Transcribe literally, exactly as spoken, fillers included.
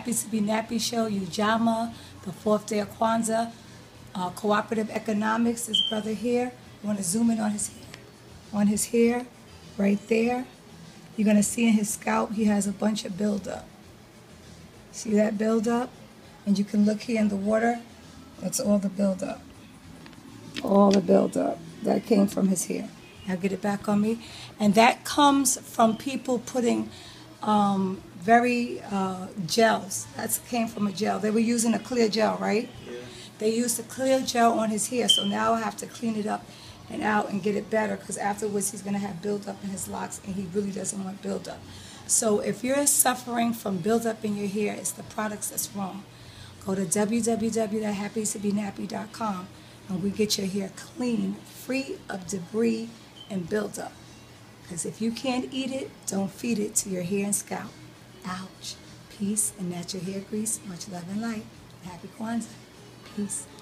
Happy to be Nappy Show, Ujama, the fourth day of Kwanzaa, uh, cooperative economics, this brother here. You want to zoom in on his hair, on his hair, right there. You're going to see in his scalp, he has a bunch of buildup. See that buildup? And you can look here in the water, that's all the buildup. All the buildup that came from his hair. Now get it back on me. And that comes from people putting um, very uh, gels. That came from a gel. They were using a clear gel, right? Yeah. They used a clear gel on his hair, so now I have to clean it up and out and get it better, because afterwards he's going to have buildup in his locks, and he really doesn't want buildup. So if you're suffering from buildup in your hair, it's the products that's wrong. Go to w w w dot happy to be nappy dot com and we get your hair clean, free of debris and buildup. Because if you can't eat it, don't feed it to your hair and scalp. Ouch. Peace and natural hair grease. Much love and light. Happy Kwanzaa. Peace.